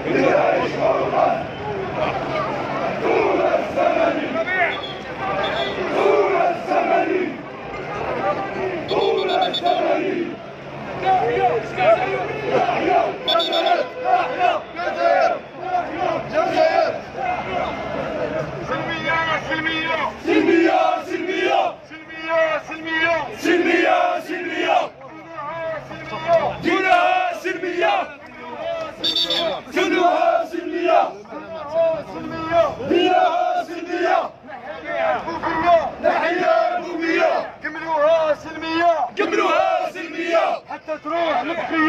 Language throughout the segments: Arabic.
كملوها سلمية حتى تروح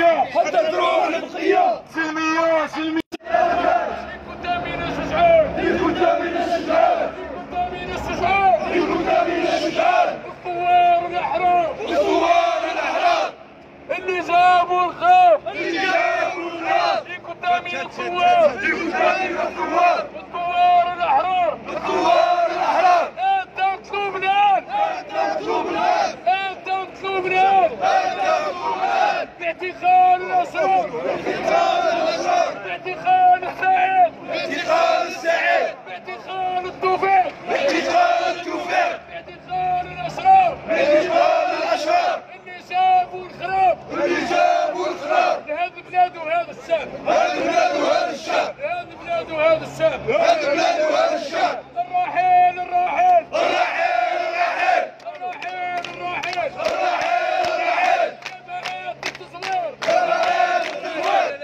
البقية سلمية سلمية. للقدامين الشجعان للقدامين الشجعان للقدامين الشجعان للقدامين الشجعان الثوار الأحرار الثوار الأحرار اللي جابوا الخاف للقدامين الثوار للقدامين الثوار الثوار الأحرار الثوار الأحرار. أنت مطلوب الآن أنت مطلوب الآن أنت مطلوب الآن باعتقال الأسرار باعتقال السعيد باعتقال السعيد باعتقال التوفيق باعتقال التوفيق باعتقال الأشرار باعتقال الأشرار اللي جابوا الخراب اللي جابوا الخراب لهذه البلاد وهذا الشعب هذه البلاد وهذا الشعب هذه البلاد وهذا الشعب هذه البلاد وهذا الشعب. الراحل الراحل الراحل الراحل الراحل الراحل الراحل الراحل جماعات التصوير جماعات التصوير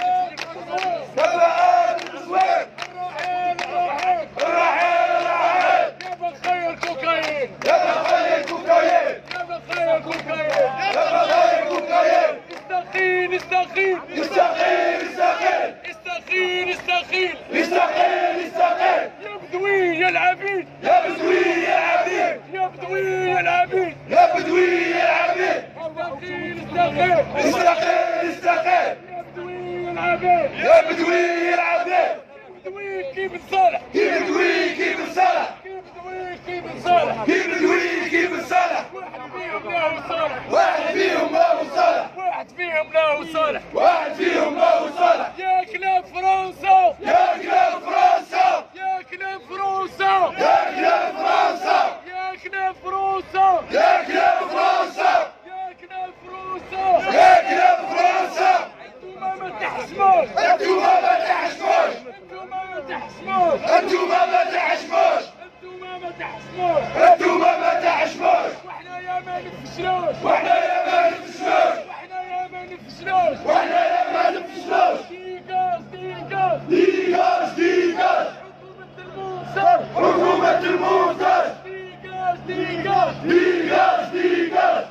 جماعات التصوير الراحل الراحل الراحل الراحل يا بخير كوكايين يا بخير كوكايين يا بخير كوكايين يا بخير كوكايين. استقيل استقيل استقيل استقيل استقيل استقيل استقيل استقيل يا بدوي يا العبيد يا بدوي يا العبيد يا بدوي يا العبيد يا بدوي يا العبيد. استقيل استقيل استقيل استقيل يا بدوي يا العبيد يا بدوي يا العبيد يا بدوي كيف نصالح كيف بدوي كيف نصالح كيف بدوي كيف نصالح كيف بدوي كيف نصالح. واحد فيهم له صالح واحد فيهم له صالح واحد فيهم له صالح واحد فيهم له صالح. يا كلاب فرنسا يا كلاب فرنسا يا كلاب فرنسا يا كلاب فرنسا يا كلاب فرنسا يا كلاب فرنسا يا كلاب فرنسا يا كلاب فرنسا. انتوما ما تحشموش انتوما ما تحشموش انتوما ما تحشموش انتوما ما تحشموش انتوما ما تحشموش انتوما ما تحشموش. وحنا يا ما نفشلوش وحنا يا ما نفشلوش وحنا يا ما نفشلوش وحنا يا ما نفشلوش. ديكاس ديكاس ديكاس ديكاس حكومة المنصر ديكاس ديكاس ديكاس ديكاس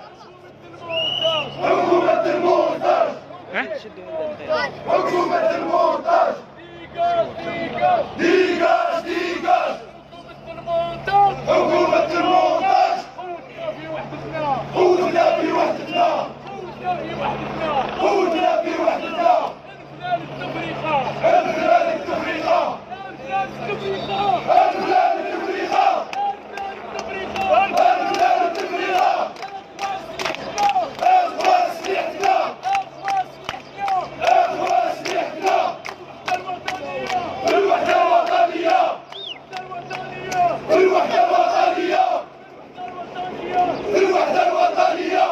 حكومة المنصر حكومة المنصر ديكاس ديكاس ديكاس ديكاس حكومة المنصر. قوتنا في وحدتنا قوتنا في وحدتنا قوتنا في وحدتنا قوتنا في وحدتنا. انفلال التفريقة انفلال التفريقة انفلال التفريقة انفلال التفريقة انفلال التفريقة. اخوان سليحتنا اخوان سليحتنا اخوان سليحتنا الوحدة الوطنية الوحدة الوطنية الوحدة الوطنية الوحدة الوطنية.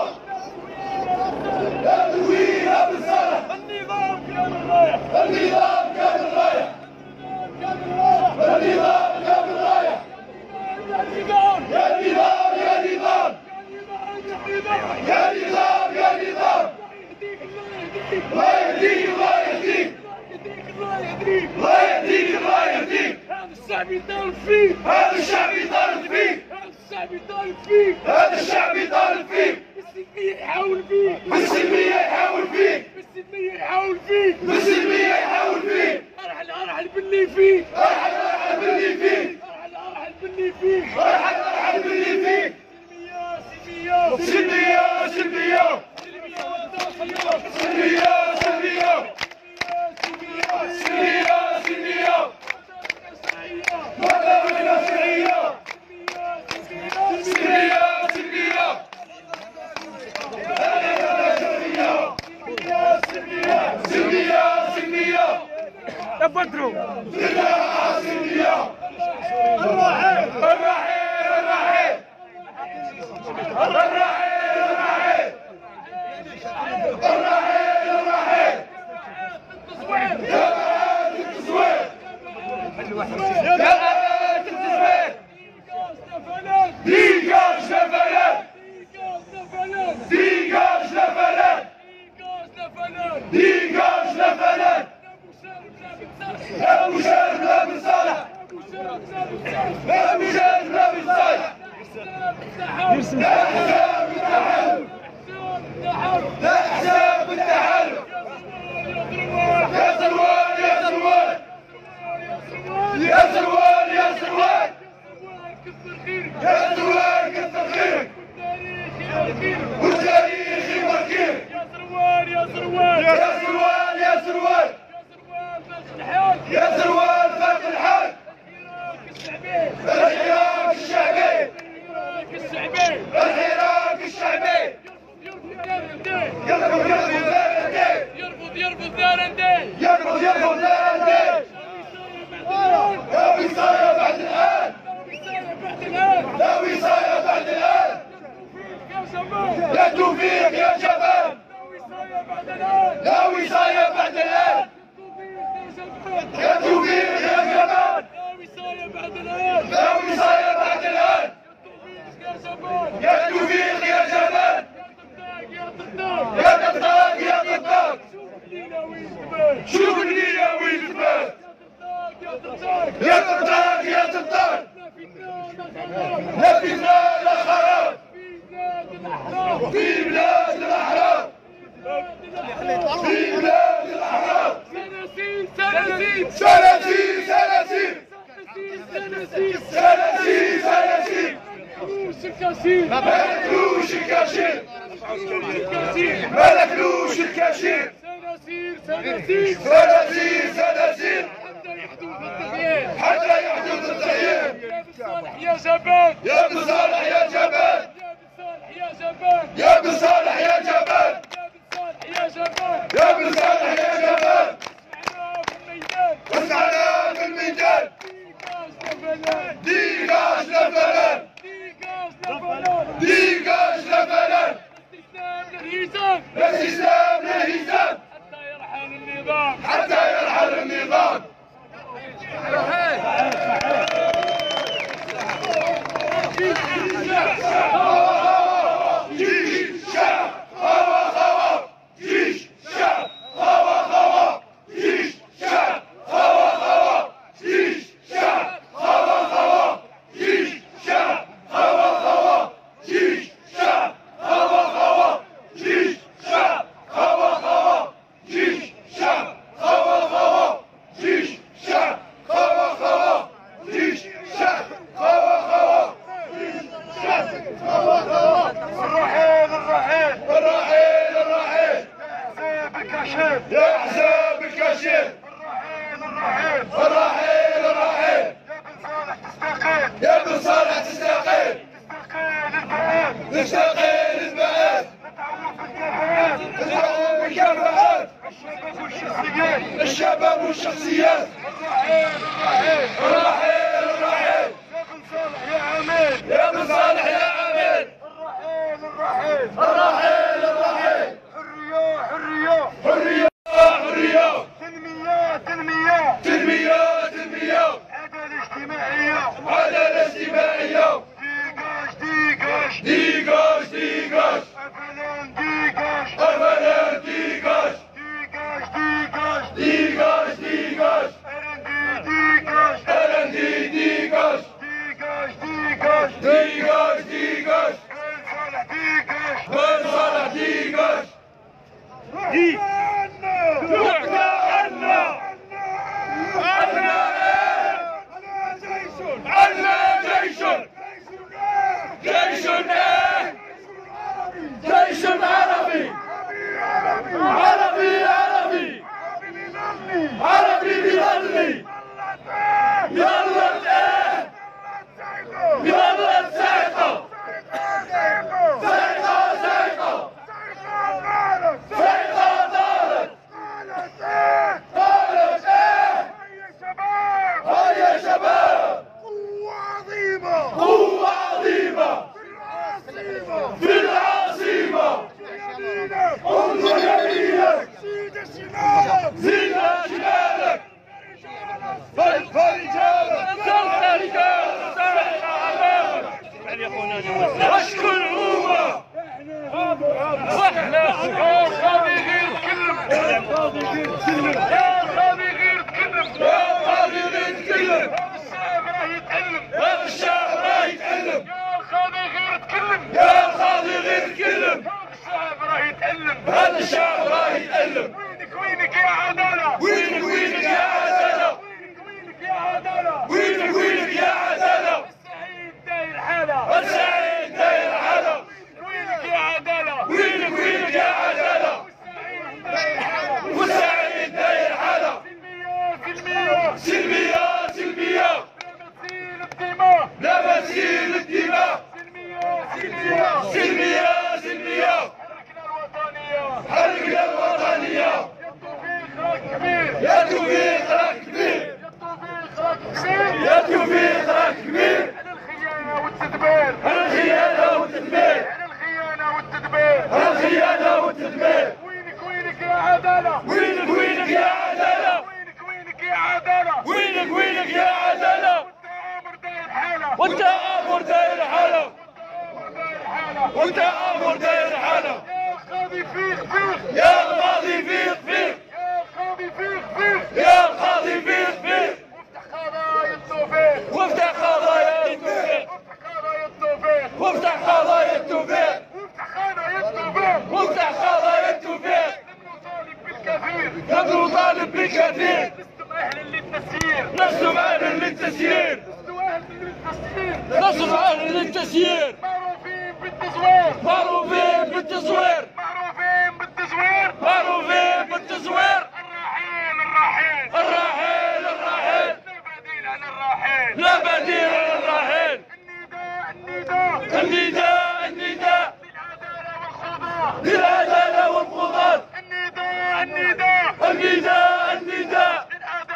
لا تدويها بالصالح النظام كامل رايح النظام كامل رايح النظام كامل رايح. يا نظام يا نظام يا نظام يا نظام يا نظام. الله يهديك الله يهديك الله يهديك الله يهديك الله يهديك. هذا الشعب يطالب فيك هذا الشعب يطالب فيك هذا الشعب يطالب فيك هذا الشعب يطالب فيك. بالسلمية يحاول فيك بالسلمية يحاول فيك بالسلمية يحاول فيك بالسلمية يحاول فيك. ارحل ارحل باللي فيك ارحل ارحل باللي فيك ارحل ارحل باللي فيك ارحل ارحل باللي فيك. سلمية سلمية سلمية سلمية سلمية سلمية سلمية سلمية وطننا شرعية سلمية سلمية سلمية سلمية سلمية سلمية يا بدرو الرحيل أبو شارب لابن صالح أبو شارب لابن صالح لا حساب التحالف لا حساب التحالف يا سروال يا سروال يا سروال يا سروال يا سروال كثر خيرك والتاريخ يبكيك يا سروال يا سروال يا سروال يا سروال يا سروال فاق الحال الحراك الشعبي الحراك الشعبي يرفض دار الدين يرفض دار الدين لا وصاية بعد الآن لا وصاية بعد الآن يا توفيق يا شباب لا وصاية بعد الآن يا توفيق يا جمال لا وصاية بعد الآن يا توفيق يا جمال يا طقطاق يا طقطاق شوف الليلة وين تبات يا طقطاق يا طقطاق نفذنا الأخراب في بلاد الأحرار في بلاد الأحرار سلاسل مالكلوش الكاشير مالكلوش الكاشير سلاسل حتى يحدث التغيير يا جبان يا بن صالح يا جبان يا بن صالح يا جبان يا بن صالح يا جبان وسعنا في الميدان ديغاج لفلان ديغاج لفلان الاستسلام للهزام حتى يرحل النظام يا حساب الكاشير الرحيل يا بن صالح تستقيل تستقيل البعاد نتعوض بالكفاءات الشباب والشخصيات الرحيل يا بن صالح يا عميد الرحيل حرية تنمية عدالة اجتماعية ديغاش أفلان ديغاش أرندي ديغاش بن صالح ديغاش جيش عربي بظلي يلا سيقو سيقو العالم. وينك يا عدالة. وينك يا عدالة. وينك يا عدالة. وينك يا عدالة. السعيد داير حالة. السعيد داير حالة. وينك يا عدالة. وينك يا عدالة. والسعيد داير حالة. سلمية. سلمية سلمية. تسيل الدماء. لا مسيل الدماء. سلمية. سلمية سلمية. حركنا الوطنية. حركنا الوطنية. يا توفيق راك يا كبير. توفيق راك كبير. يا توفيق راك يا توفيق راك كبير. كبير. على الخيانة والتدبير. على الخيانة والتدبير. على الخيانة والتدبير. على الخيانة والتدبير. وينك يا عدالة. وينك يا عدالة. وينك يا عدالة. وينك يا عدالة. وانت امر داير حالة. وانت امر داير حالة. يا القاضي فيق فيق. يا القاضي فيق فيق. يا القاضي فيق فيق. يا القاضي فيق فيق. وافتح قضايا التوفيق. وافتح قضايا التوفيق. وافتح قضايا التوفيق. وافتح قضايا التوفيق. نطالب بالكثير. نحن نطالب بالكثير. لستم اهلا للتسيير. لستم اهلا للتسيير. لستم اهلا لستم اهلا للتسيير. للتسيير. معروفين بالتزوير. معروفين بالتزوير. معروفين بالتزوير. معروفين بالتزوير. الرحيل. الراحل الراحل. لا بديل عن الراحيل. لا بديل عن الراحل. النداء. النداء للعدالة والقضاء. للعدالة والقضاء. النداء. النداء.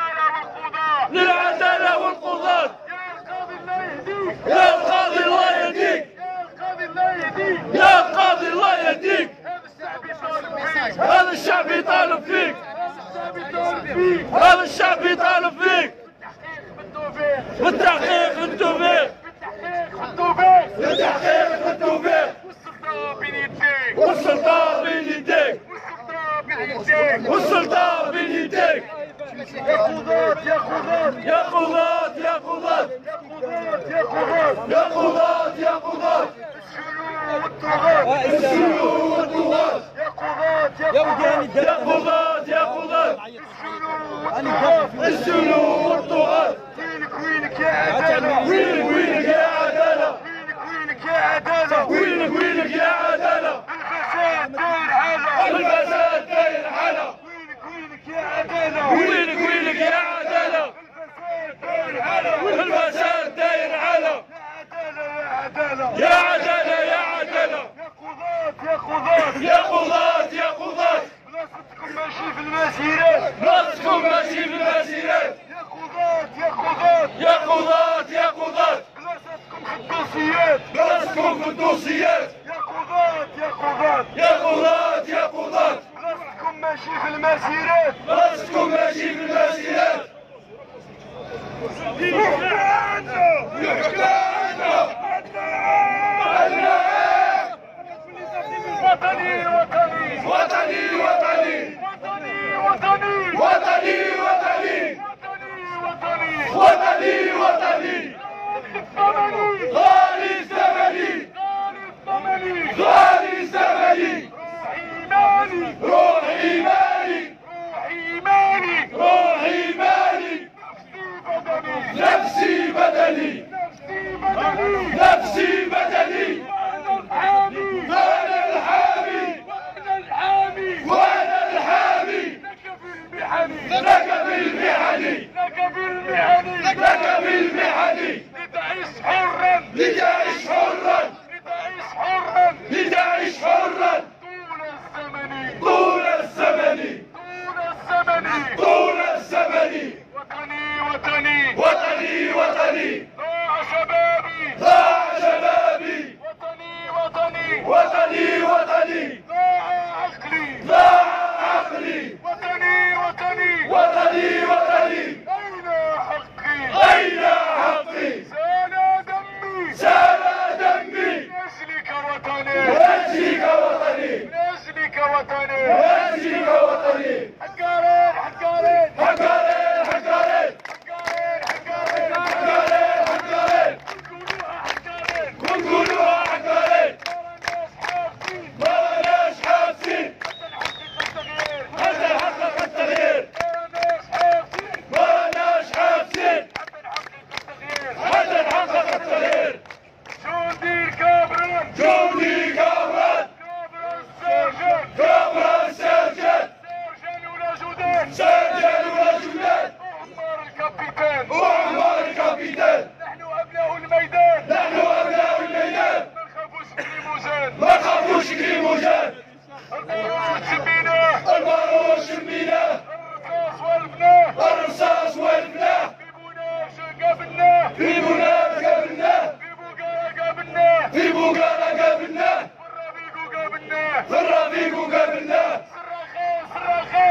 للعدالة والقضاء. للعدالة والقضاء. يا القاضي الله يهديك. يا القاضي الله يهديك. يا القاضي الله يا يهديك. القاضي الله يهديك. هذا الشعب يطالب فيك. هذا الشعب يطالب فيك. هذا الشعب يطالب فيك. بالتحقيق بالتوفيق. بالتحقيق بالتوفيق. والسلطة بين يديك. والسلطة بين يديك. يا قضاة. يا قضاة يا قضاة. يا قضاة يا قضاة. السلو والطغاة. يا قضاة. يا قضاة يا قضاة. السلو والطغاة. وينك يا عدالة. وينك يا عدالة. وينك يا عدالة. وينك يا عدالة. الفساد داير حالة. الفساد داير حالة. وينك يا عدالة. وينك يا عدالة. الفساد داير حالة. يا عدالة. يا عدالة. يا قضاة. يا قضاة يا قضاة. بلاصتكم ماشي في المسيرات. راسكم ماشي في المسيرات. يا قضاة. يا قضاة يا قضاة. بلاصتكم في الدوسيات. راسكم في الدوسيات. يا قضاة. يا قضاة يا قضاة. بلاصتكم ماشي في المسيرات. راسكم ماشي في المسيرات. يحكى عنه. وطني. وطني وطني. وطني. وطني وطني. وطني وطني. غالي الزمني. غالي الزمني. روح إيماني. روح إيماني. نفسي بدني. نفسي بدني. وأنا الحامي. وأنا الحامي. لك بالمحن. لك بالمحن. لتعيش حرا. لتعيش حرا. طول الزمن. طول الزمن. وطني. وطني. ضاع شبابي. ضاع شبابي. وطني. وطني. ضاع عقلي. ضاع عقلي. وطني. وطني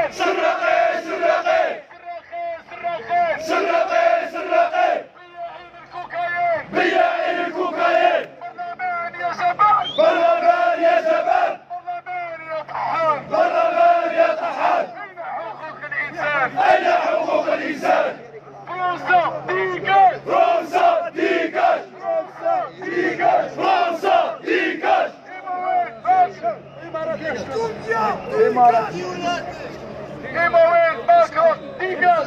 سرقي سرقي سرقي سرقي بياعين الكوكايين برلمان يا شباب برلمان يا شباب برلمان يا طحان برلمان يا طحان أين حقوق الإنسان أين حقوق الإنسان فرنسا ديكاج فرنسا ديكاج فرنسا ديكاج فرنسا ديكاج إمارات ماكرون ديكاج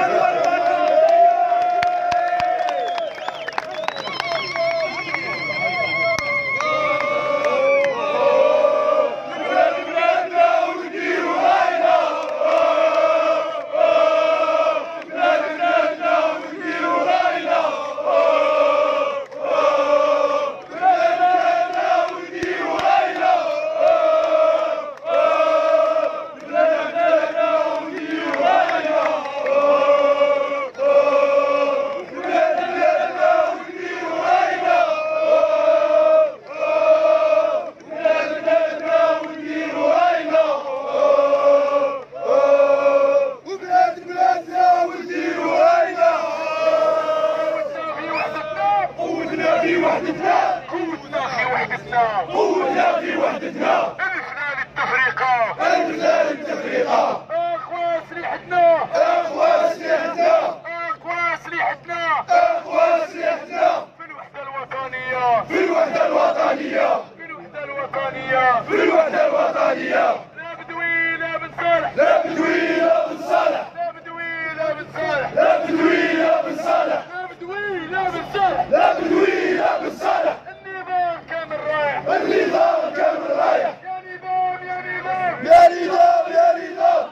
قوتنا في وحدتنا الفنا للتفريقة الفنا للتفريقة اخوة سليحتنا اخوة سليحتنا اخوة سليحتنا اخوة سليحتنا في الوحدة الوطنية في الوحدة الوطنية في الوحدة الوطنية في الوحدة الوطنية لا بدوي لا بن صالح لا بدوي لا بن صالح لا بدوي لا بن صالح لا بدوي لا بن صالح لا بدوي لا بن صالح لا بدوي لا بن صالح النظام كامل رايح النظام كامل رايح يا نظام يا نظام يا نظام يا نظام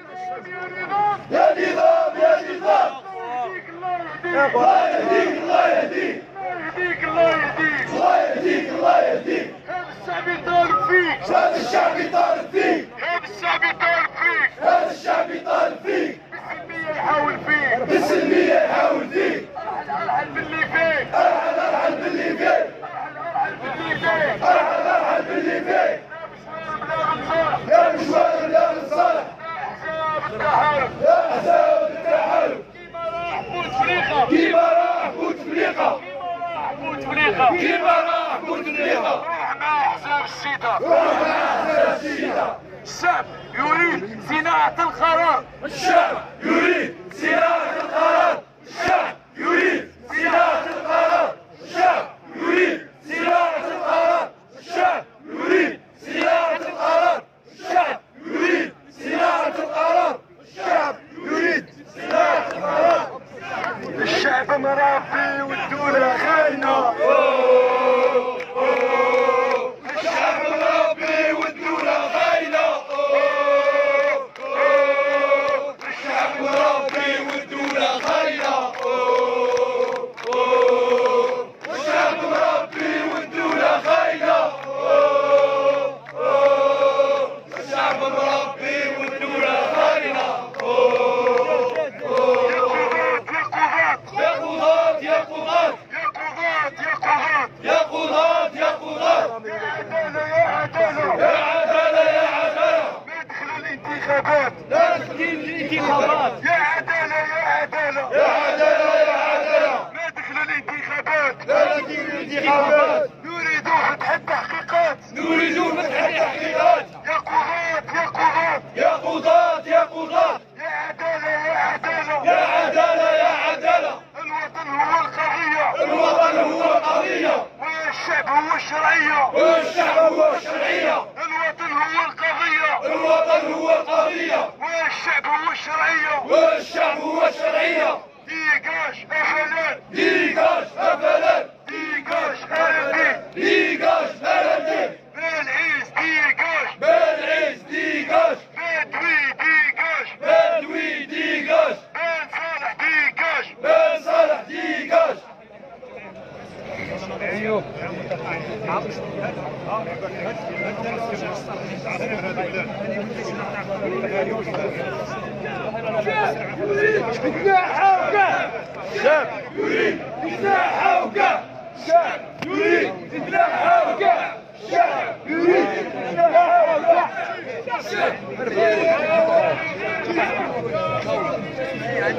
يا نظام يا نظام الله يهديك الله يهديك الله يهديك الله يهديك الله يهديك هذا الشعب يطالب فيك هذا الشعب يطالب فيك هذا الشعب يطالب فيك هذا الشعب يطالب فيك بالسلمية يحاول فيك بالسلمية يحاول فيك ارحل باللي فيك ارحل باللي فيك ارحل باللي فيك يا مشوار بلا بن صالح يا حساب التحالف كيما راح بوتفليقة كيما راح بوتفليقة كيما راح بوتفليقة روح مع حساب الشيطة روح مع حساب الشيطة الشعب يريد صناعة القرار الشعب يريد صناعة القرار الشعب يريد صناعة القرار الشعب يريد صناعة القرار الشعب يريد صناعة القرار الشعب يريد صناعة القرار الشعب يريد صناعة القرار الشعب مرافي والدولة خاينة الشعب مرافي والدولة خاينة الشعب مرافي والدولة خاينة الشعب مربي والدولة خاينة الشعب مربي والدولة خاينة يا قضاة يا قضاة يا قضاة يا قضاة يا عدالة يا عدالة يا عدالة يا عدالة ما دخلوا الانتخابات لا تدخل الانتخابات يا عدالة يا عدالة يا عدالة يا عدالة ما دخلوا الانتخابات لا تدخل الانتخابات نريد فتح التحقيقات نريد فتح التحقيقات يا قضاة يا قضاة يا قضاة يا قضاة يا عدالة يا عدالة يا عدالة يا عدالة الوطن هو القضية الوطن هو القضية والشعب هو الشرعية والشعب هو الشرعية الوطن هو القضية الوطن هو القضية والشعب هو الشرعية والشعب هو الشرعية ديكاش أفلان ديكاش أفلان ديكاش أرندي ديكاش أرندي بالعيس ديكاش بالعيس ديكاش بدوي ديكاش بدوي ديكاش بن صالح ديكاش بن صالح ديكاش ايوه شاب يريد إصلاح وقع شاب يريد إصلاح وقع شاب يريد إصلاح وقع شاب يريد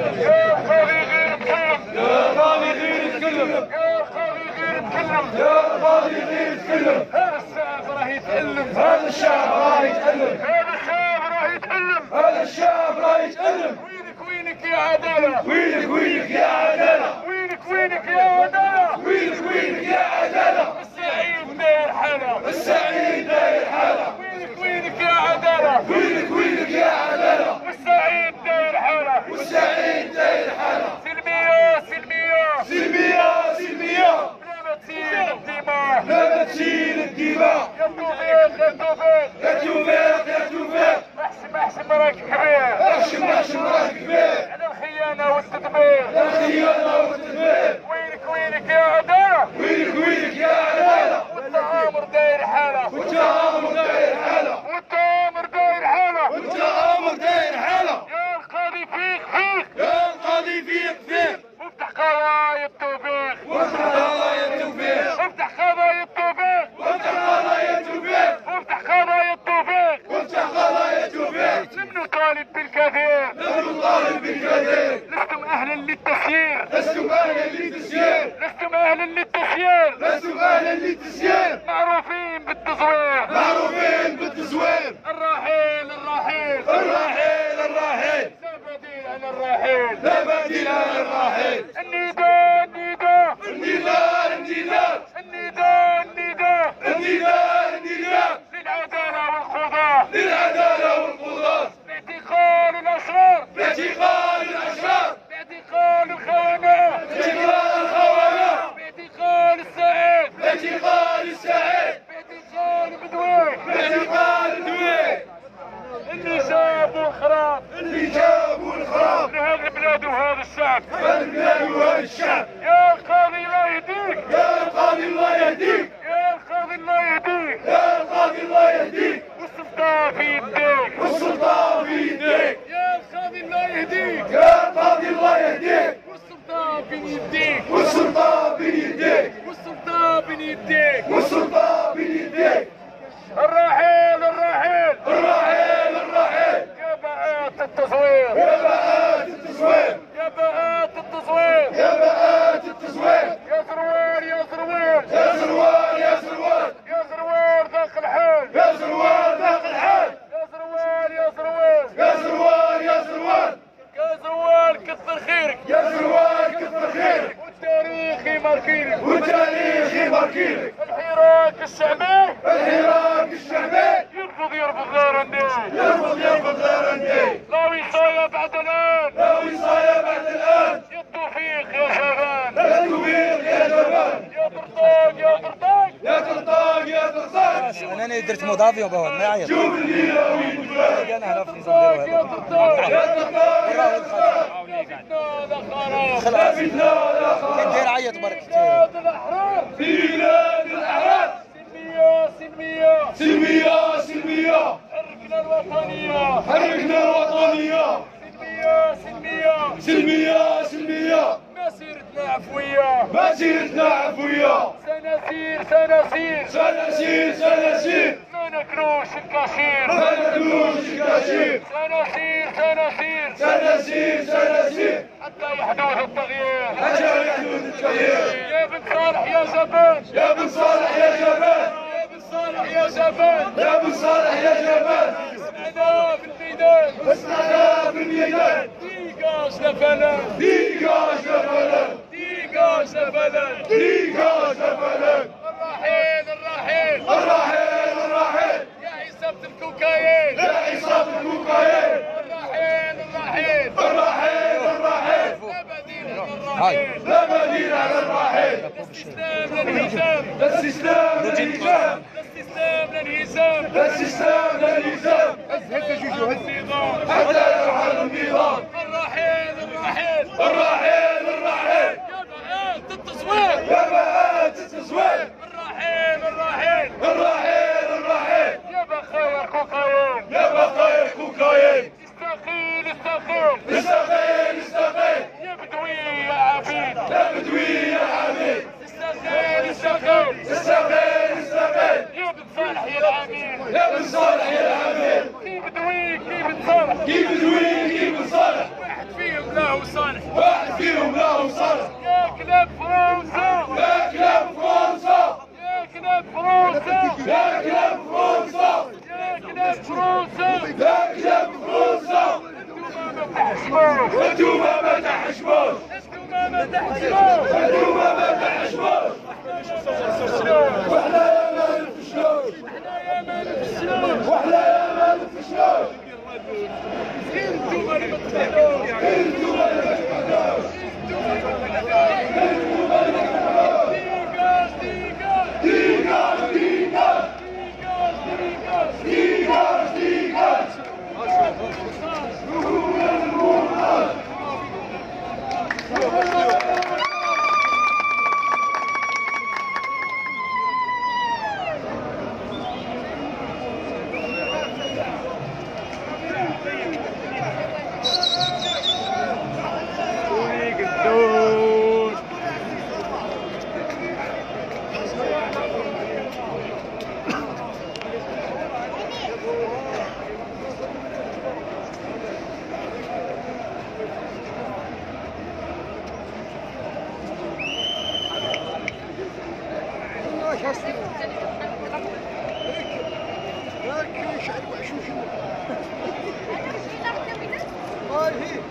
يا قاضي غير تكلم يا قاضي غير تكلم يا قاضي غير تكلم يا قاضي غير تكلم هذا الشعب راه يتألم هذا الشعب راه يتألم هذا الشعب راه يتألم هذا الشعب راه يتألم وينك يا عدالة وينك يا عدالة وينك يا عدالة وينك يا عدالة السعيد داير حالة السعيد داير حالة وينك يا عدالة وينك يا عدالة والسعيد داير حالة والسعيد داير حالة سلمية سلمية سلمية سلمية بلا ما تسيل الدماء لا ما تشيل الدماء يا توفيق يا توفيق يا توفيق يا توفيق احسن راك كبير احشم راك كبير على الخيانة والتدبير لا خيانة والتدبير وينك يا عدالة وينك يا عدالة والتآمر داير حالة والتآمر داير حالة والتآمر داير حالة والتآمر داير حالة يا القاضي فيق يا القاضي فيق وافتح قضايا التوفيق وافتح قضايا التوفيق افتح قضايا التوفيق وافتح قضايا التوفيق افتح قضايا التوفيق وافتح قضايا التوفيق لم نطالب بالكثير نحن نطالب بالكثير لستم اهلا للتسيير لستم اهلا للتسيير لستم اهلا للتسيير لستم اهلا للتسيير معروفين بالتزوير معروفين بالتزوير الرحيل الراحل لا بديل عن الرحيل لا بديل عن الراحل النداء النداء النداء للعدالة والقضاء للعدالة والقضاة باعتقال الاشرار باعتقال الاشرار باعتقال الخونة باعتقال الخونة باعتقال السعيد باعتقال السعيد باعتقال بدوي باعتقال الدوي اللي جابوا الخراب اللي جابوا الخراب لهذه البلاد وهذا الشعب هذا البلاد وهذا الشعب يا القاضي الله يهديك يا القاضي الله يهديك يا القاضي الله يهديك يا القاضي الله يهديك والسلطان في يديك والسلطان في يديك يا القاضي الله يهديك يا القاضي الله يهديك والسلطان في يديك والسلطان في يديك والسلطان في يديك والسلطان في يديك الرحيل الراحل يا بآت التصوير يا بآت التصوير يا بآت التصوير يا بآت التصوير يا زروال يا زروال يا زروال ذاق الحال يا زروال ذاق الحال يا زروال يا زروال يا زروال كثر خيرك يا زروال كثر خيرك والتاريخ يماركينك والتاريخ يباركيلك الحراك الشعبي الحراك الشعبي يرفض غيرندي يرفض غير اندي لا وصاية بعد الآن لا وصاية بعد الآن يا التوفيق يا شباب لا توفيق يا جبان يا طرطاق يا طرطاق يا طرطاق انا درت مضافي وبهون ما يعيط شوف الليلة وين تبان انا عرفت طرطاق نزيد يا طرطاق يا طرطاق يا طرطاق لا خراب لا فتنة لا خراب دير عيط برك بلاد الأحرار في بلاد الأعراض سلمية حركنا الوطنية حركنا الوطنية سلمية مسيرتنا عفوية مسيرتنا عفوية سنسير ما نكروش الكاشير ما ناكلوش الكاشير سنسير حتى يحدث التغيير حتى يحدث التغيير يا بن صالح يا جبان يا بن صالح يا جبان يا بن صالح يا جبان يا بن صالح يا جبان اسمعنا في الميدان اسمعنا في الميدان ديقاش لفلان ديقاش لفلان ديقاش لفلان ديقاش لفلان الرحيل يا عصابة الكوكايين يا عصابة الكوكايين الرحيل لا بديل عن الرحيل لا بديل على الرحيل الاستسلام للهزام الاستسلام للهزام الاستسلام للهزام النظام حتى يرحل النظام الرحيل الرحيل يا بآت يا التصوير بآت التصوير الرحيل يا بخير كوكايين يا بخير كوكايين استقيل استقيل يا بدوي يا عبيد يا بدوي يا عبيد استقيل يا بن صالح يا العميد يا بن صالح يا العميد كي بدوي كي بن صالح كيف بدوي كيف صالح واحد فيهم له صالح وانتوما ما تحشموش انتوما ما تحشموش انتوما ما تحشموش وحنايا ما نفشلوش وحنايا ما نفشلوش وحنايا ما نفشلوش انتوما اللي ما تفعلوش انتوما اللي ما تفعلوش هاي هي